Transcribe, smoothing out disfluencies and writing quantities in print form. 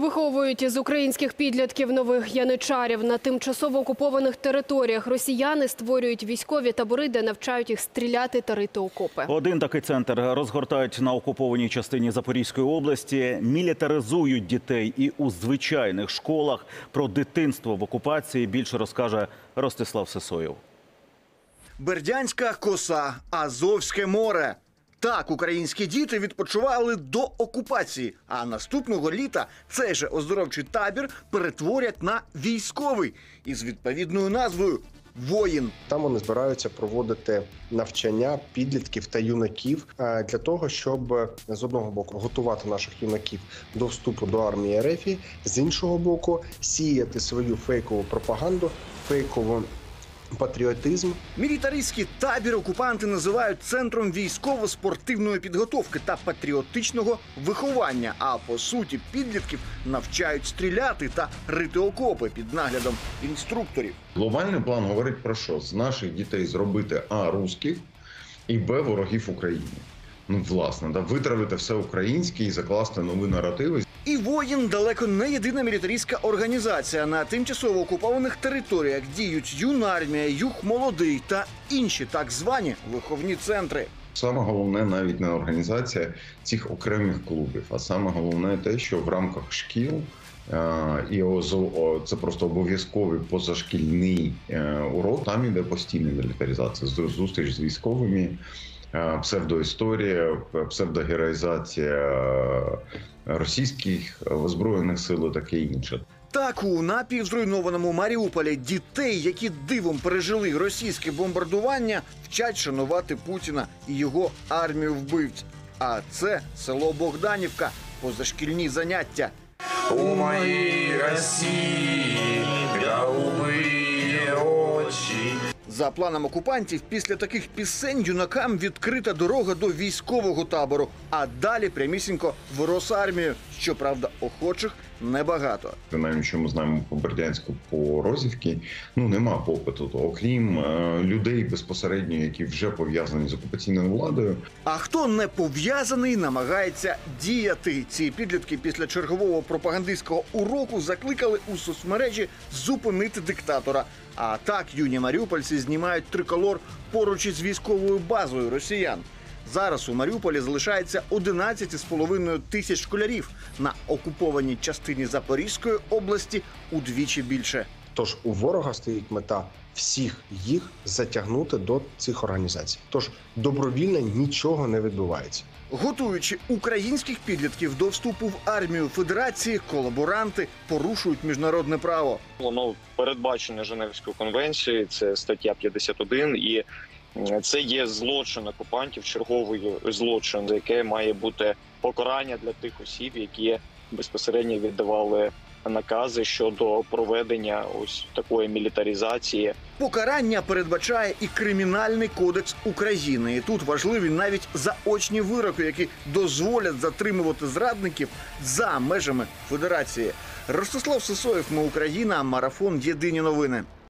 Виховують із українських підлітків нових яничарів. На тимчасово окупованих територіях росіяни створюють військові табори, де навчають їх стріляти та рити окопи. Один такий центр розгортають на окупованій частині Запорізької області. Мілітаризують дітей і у звичайних школах. Про дитинство в окупації більше розкаже Ростислав Сисоєв. Бердянська коса, Азовське море. Так українські діти відпочивали до окупації. А наступного літа цей же оздоровчий табір перетворять на військовий із відповідною назвою «Воїн». Там вони збираються проводити навчання підлітків та юнаків для того, щоб з одного боку готувати наших юнаків до вступу до армії РФ, з іншого боку сіяти свою фейкову пропаганду, фейкову патріотизм. Мілітаристський табір окупанти називають центром військово-спортивної підготовки та патріотичного виховання. А по суті підлітків навчають стріляти та рити окопи під наглядом інструкторів. Глобальний план говорить про що? З наших дітей зробити а. русських і б. ворогів України. Власне, витравити все українське і закласти нові наративи. І «Воїн» далеко не єдина мілітаристська організація. На тимчасово окупованих територіях діють юнармія, Юг молодий та інші так звані виховні центри. Саме головне навіть не організація цих окремих клубів, а саме головне те, що в рамках шкіл, і це просто обов'язковий позашкільний урок, там іде постійна мілітаризація, зустріч з військовими, псевдоісторія, псевдогероїзація російських збройних сил і таке інше. Так, у напівзруйнованому Маріуполі дітей, які дивом пережили російське бомбардування, вчать шанувати Путіна і його армію вбивць. А це село Богданівка, позашкільні заняття. У моїй Росії голубі очі. За планом окупантів, після таких пісень юнакам відкрита дорога до військового табору, а далі прямісінько в Росармію. Щоправда, охочих небагато. Принаймні, що ми знаємо по Бердянську, по Розівці, нема попиту, окрім людей безпосередньо, які вже пов'язані з окупаційною владою. А хто не пов'язаний, намагається діяти. Ці підлітки після чергового пропагандистського уроку закликали у соцмережі зупинити диктатора. А так юні маріупольці знімають триколор поруч із військовою базою росіян. Зараз у Маріуполі залишається 11,5 тисяч школярів. На окупованій частині Запорізької області удвічі більше. Тож у ворога стоїть мета всіх їх затягнути до цих організацій. Тож добровільно нічого не відбувається. Готуючи українських підлітків до вступу в армію Федерації, колаборанти порушують міжнародне право. Воно передбачене Женевською конвенцією, це стаття 51, і це є злочин окупантів, черговий злочин, за яке має бути покарання для тих осіб, які безпосередньо віддавали накази щодо проведення ось такої мілітаризації. Покарання передбачає і Кримінальний кодекс України. І тут важливі навіть заочні вироки, які дозволять затримувати зрадників за межами Федерації. Ростислав Сисоєв, Ми Україна, марафон «Єдині новини».